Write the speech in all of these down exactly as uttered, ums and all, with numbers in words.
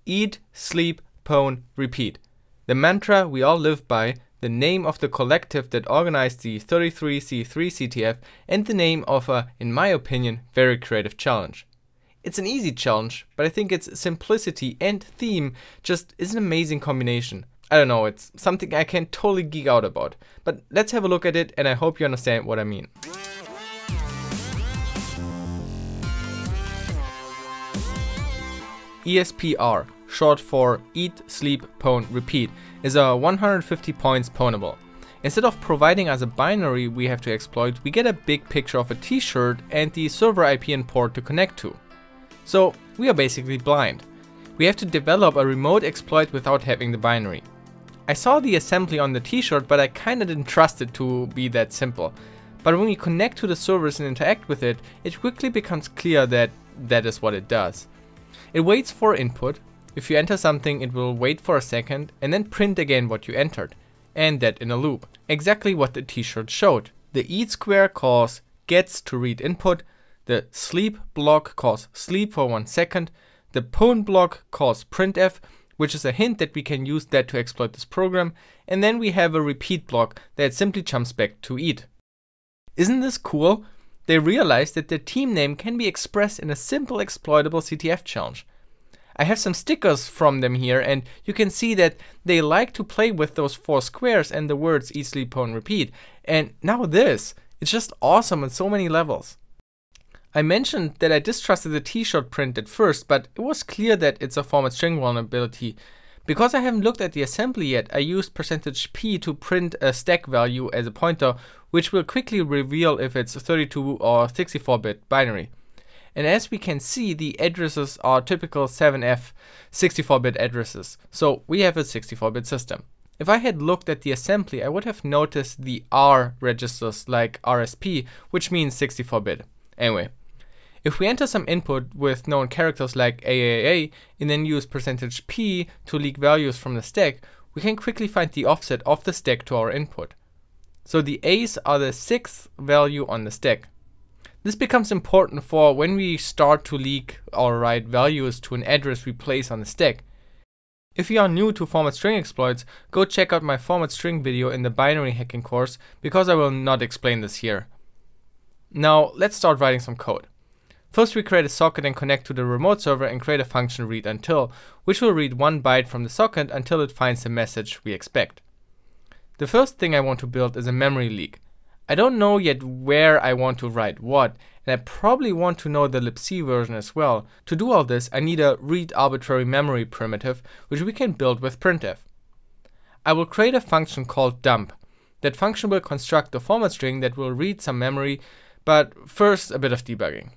eat, sleep, pwn, repeat. The mantra we all live by, the name of the collective that organized the thirty-three C three C T F, and the name of a, in my opinion, very creative challenge. It's an easy challenge, but I think its simplicity and theme just is an amazing combination. I don't know, it's something I can totally geek out about. But let's have a look at it, and I hope you understand what I mean. E S P R, short for Eat, Sleep, Pwn, Repeat, is a one hundred fifty points pwnable. Instead of providing us a binary we have to exploit, we get a big picture of a t-shirt and the server I P and port to connect to. So we are basically blind. We have to develop a remote exploit without having the binary. I saw the assembly on the t-shirt, but I kinda didn't trust it to be that simple. But when we connect to the servers and interact with it, it quickly becomes clear that that is what it does. It waits for input. If you enter something, it will wait for a second and then print again what you entered, and that in a loop. Exactly what the t-shirt showed. The eat square calls gets to read input, the sleep block calls sleep for one second, the pwn block calls printf, which is a hint that we can use that to exploit this program, and then we have a repeat block that simply jumps back to eat. Isn't this cool? They realized that their team name can be expressed in a simple exploitable C T F challenge. I have some stickers from them here, and you can see that they like to play with those four squares and the words eat, sleep, pwn, repeat. And now this, it's just awesome on so many levels. I mentioned that I distrusted the t-shirt print at first, but it was clear that it's a format string vulnerability. Because I haven't looked at the assembly yet, I used percentage %p to print a stack value as a pointer, which will quickly reveal if it's thirty-two or sixty-four bit binary. And as we can see, the addresses are typical seven F sixty-four bit addresses, so we have a sixty-four bit system. If I had looked at the assembly, I would have noticed the R registers like R S P, which means sixty-four bit. Anyway, if we enter some input with known characters like A A A and then use percentage %p to leak values from the stack, we can quickly find the offset of the stack to our input. So the A's are the sixth value on the stack. This becomes important for when we start to leak or write values to an address we place on the stack. If you are new to format string exploits, go check out my format string video in the binary hacking course, because I will not explain this here. Now let's start writing some code. First we create a socket and connect to the remote server and create a function read until, which will read one byte from the socket until it finds the message we expect. The first thing I want to build is a memory leak. I don't know yet where I want to write what, and I probably want to know the libc version as well. To do all this, I need a read arbitrary memory primitive, which we can build with printf. I will create a function called dump. That function will construct a format string that will read some memory, but first a bit of debugging.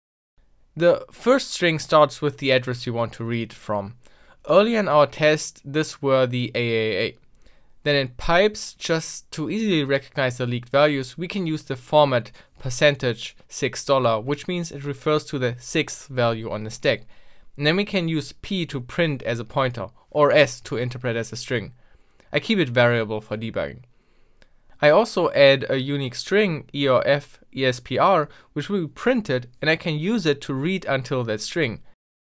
The first string starts with the address you want to read from. Earlier in our test, this were the A A A. Then in pipes, just to easily recognize the leaked values, we can use the format percentage six dollars, which means it refers to the sixth value on the stack. And then we can use P to print as a pointer, or S to interpret as a string. I keep it variable for debugging. I also add a unique string E R F E S P R, which will be printed, and I can use it to read until that string.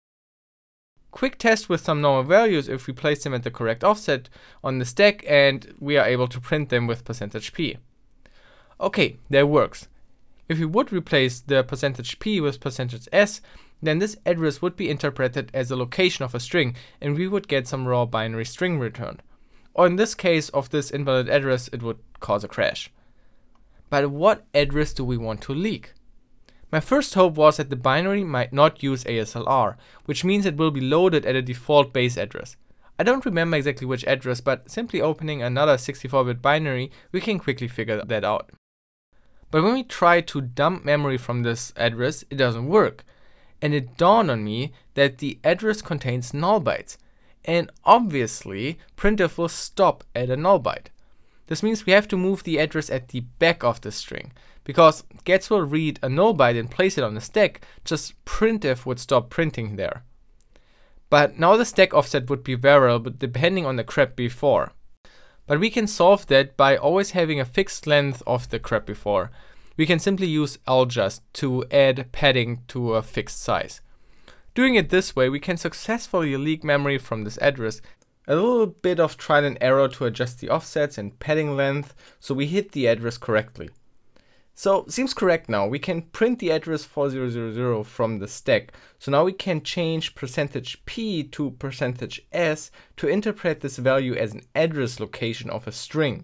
Quick test with some normal values if we place them at the correct offset on the stack, and we are able to print them with percentage %p. Okay, that works. If we would replace the percentage %p with percentage %s, then this address would be interpreted as a location of a string, and we would get some raw binary string returned. Or in this case of this invalid address, it would cause a crash. But what address do we want to leak? My first hope was that the binary might not use A S L R, which means it will be loaded at a default base address. I don't remember exactly which address, but simply opening another sixty-four bit binary, we can quickly figure that out. But when we try to dump memory from this address, it doesn't work. And it dawned on me that the address contains null bytes. And obviously, printf will stop at a null byte. This means we have to move the address at the back of the string, because gets will read a null byte and place it on the stack, just printf would stop printing there. But now the stack offset would be variable depending on the crap before. But we can solve that by always having a fixed length of the crap before. We can simply use ljust to add padding to a fixed size. Doing it this way, we can successfully leak memory from this address. A little bit of trial and error to adjust the offsets and padding length, so we hit the address correctly. So, seems correct now. We can print the address four thousand from the stack. So now we can change percentage %p to percentage %s to interpret this value as an address location of a string.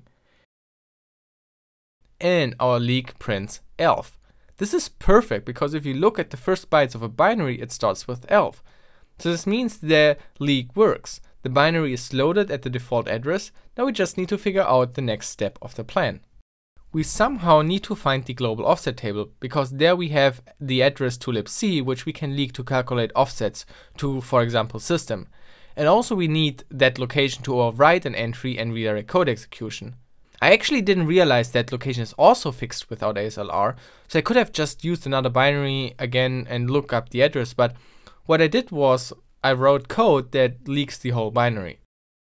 And our leak prints elf. This is perfect because if you look at the first bytes of a binary, it starts with elf. So this means the leak works. The binary is loaded at the default address. Now we just need to figure out the next step of the plan. We somehow need to find the global offset table, because there we have the address to libc, which we can leak to calculate offsets to, for example, system. And also we need that location to overwrite an entry and redirect code execution. I actually didn't realize that location is also fixed without A S L R, so I could have just used another binary again and look up the address, but what I did was I wrote code that leaks the whole binary.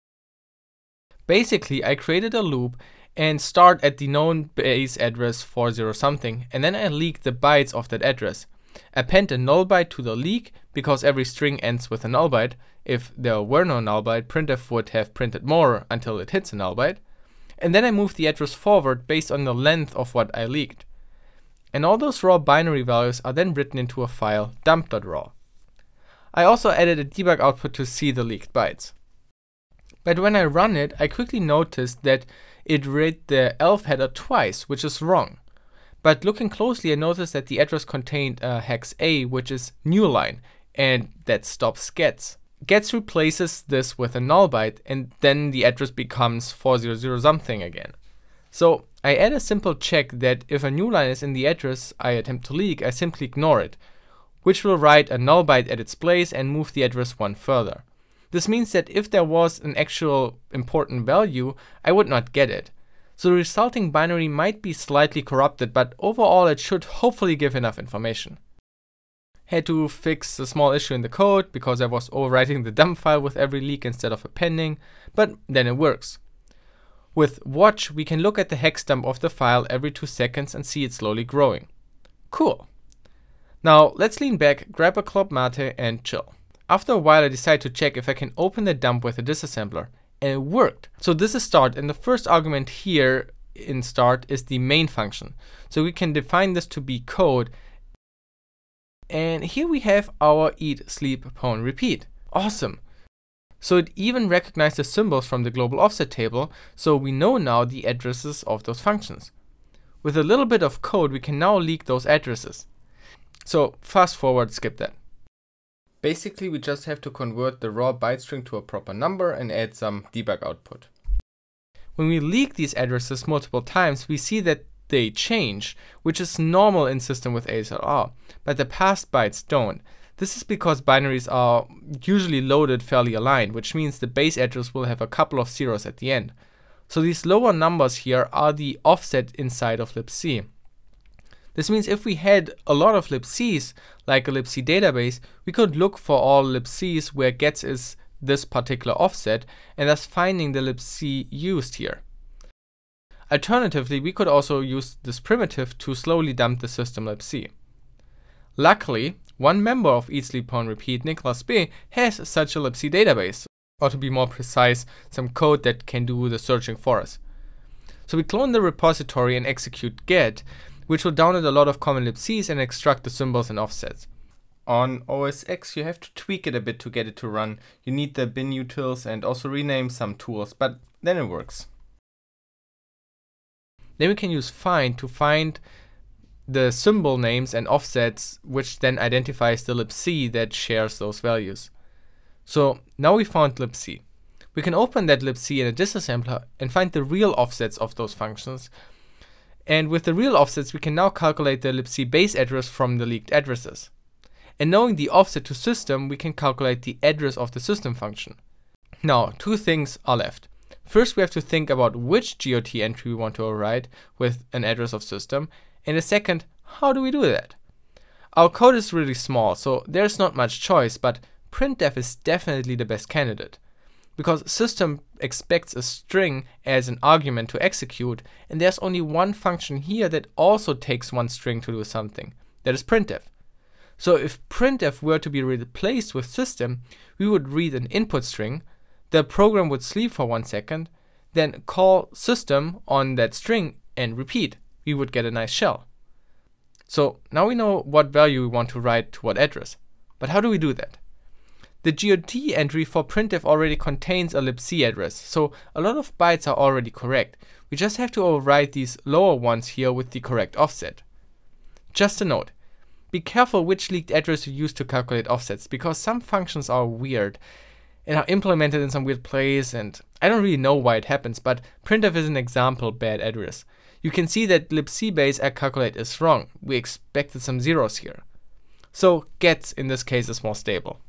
Basically, I created a loop and start at the known base address four zero something, and then I leak the bytes of that address. Append a null byte to the leak, because every string ends with a null byte. If there were no null byte, printf would have printed more until it hits a null byte. And then I move the address forward based on the length of what I leaked. And all those raw binary values are then written into a file dump.raw. I also added a debug output to see the leaked bytes. But when I run it, I quickly noticed that it read the elf header twice, which is wrong. But looking closely, I noticed that the address contained a hex A, which is new line, and that stops gets. Gets replaces this with a null byte, and then the address becomes four hundred something again. So I add a simple check that if a new line is in the address I attempt to leak, I simply ignore it, which will write a null byte at its place and move the address one further. This means that if there was an actual important value, I would not get it. So the resulting binary might be slightly corrupted, but overall it should hopefully give enough information. Had to fix a small issue in the code because I was overwriting the dump file with every leak instead of appending, but then it works. With watch, we can look at the hex dump of the file every two seconds and see it slowly growing. Cool. Now let's lean back, grab a club mate and chill. After a while I decide to check if I can open the dump with a disassembler, and it worked. So this is start, and the first argument here in start is the main function. So we can define this to be code, and here we have our eat, sleep, pwn, repeat. Awesome. So it even recognized the symbols from the global offset table, so we know now the addresses of those functions. With a little bit of code we can now leak those addresses. So fast forward, skip that. Basically, we just have to convert the raw byte string to a proper number and add some debug output. When we leak these addresses multiple times, we see that they change, which is normal in system with A S L R, but the passed bytes don't. This is because binaries are usually loaded fairly aligned, which means the base address will have a couple of zeros at the end. So these lower numbers here are the offset inside of libc. This means if we had a lot of libcs, like a libc database, we could look for all libcs where gets is this particular offset, and thus finding the libc used here. Alternatively, we could also use this primitive to slowly dump the system libc. Luckily, one member of Eat Sleep Pwn Repeat, Niklas B, has such a libc database, or to be more precise, some code that can do the searching for us. So we clone the repository and execute get, which will download a lot of common libcs and extract the symbols and offsets. On O S X you have to tweak it a bit to get it to run. You need the bin utils and also rename some tools, but then it works. Then we can use find to find the symbol names and offsets, which then identifies the libc that shares those values. So now we found libc. We can open that libc in a disassembler and find the real offsets of those functions. And with the real offsets, we can now calculate the libc base address from the leaked addresses. And knowing the offset to system, we can calculate the address of the system function. Now, two things are left. First, we have to think about which G O T entry we want to override with an address of system. And the second, how do we do that? Our code is really small, so there's not much choice, but printf is definitely the best candidate. Because system expects a string as an argument to execute, and there's only one function here that also takes one string to do something. That is printf. So if printf were to be replaced with system, we would read an input string, the program would sleep for one second, then call system on that string and repeat. We would get a nice shell. So now we know what value we want to write to what address. But how do we do that? The G O T entry for printf already contains a libc address, so a lot of bytes are already correct. We just have to overwrite these lower ones here with the correct offset. Just a note, be careful which leaked address you use to calculate offsets, because some functions are weird and are implemented in some weird place, and I don't really know why it happens, but printf is an example bad address. You can see that libc base I calculate is wrong. We expected some zeros here. So gets in this case is more stable.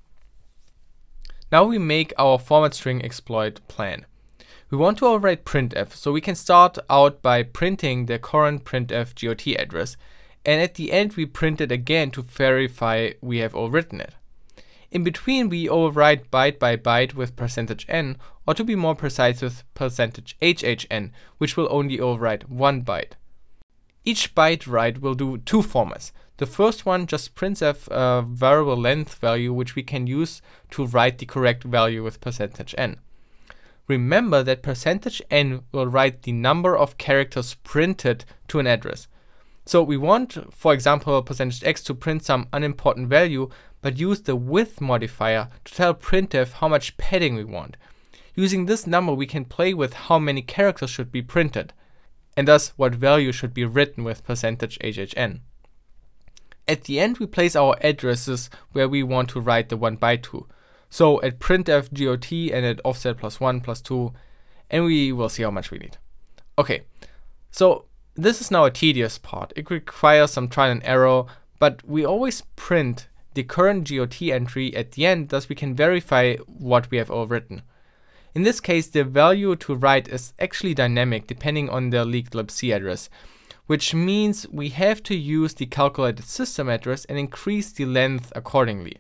Now we make our format string exploit plan. We want to overwrite printf, so we can start out by printing the current printf G O T address, and at the end we print it again to verify we have overwritten it. In between we overwrite byte by byte with percentage %n, or to be more precise with percentage %hhn, which will only overwrite one byte. Each byte write will do two formats. The first one just prints a uh, variable length value which we can use to write the correct value with percentage %n. Remember that percentage %n will write the number of characters printed to an address. So we want, for example, percentage %x to print some unimportant value, but use the width modifier to tell printf how much padding we want. Using this number we can play with how many characters should be printed, and thus what value should be written with percentage %hhn. At the end we place our addresses where we want to write the one byte to. So at printf G O T and at offset plus one plus two, and we will see how much we need. Okay, so this is now a tedious part. It requires some trial and error, but we always print the current G O T entry at the end, thus we can verify what we have overwritten. In this case, the value to write is actually dynamic depending on the leaked libc address, which means we have to use the calculated system address and increase the length accordingly.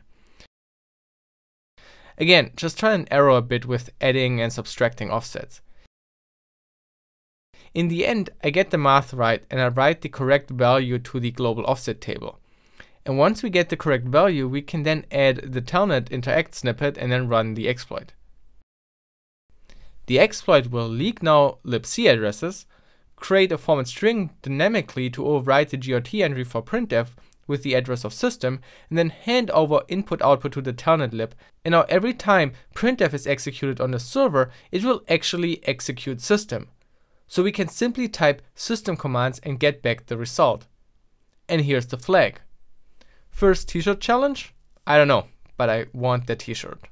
Again, just try and error a bit with adding and subtracting offsets. In the end, I get the math right and I write the correct value to the global offset table. And once we get the correct value, we can then add the telnet interact snippet and then run the exploit. The exploit will leak now libc addresses, create a format string dynamically to overwrite the G O T entry for printf with the address of system, and then hand over input output to the telnet lib. And now every time printf is executed on the server, it will actually execute system. So we can simply type system commands and get back the result. And here's the flag. First t-shirt challenge? I don't know, but I want the t-shirt.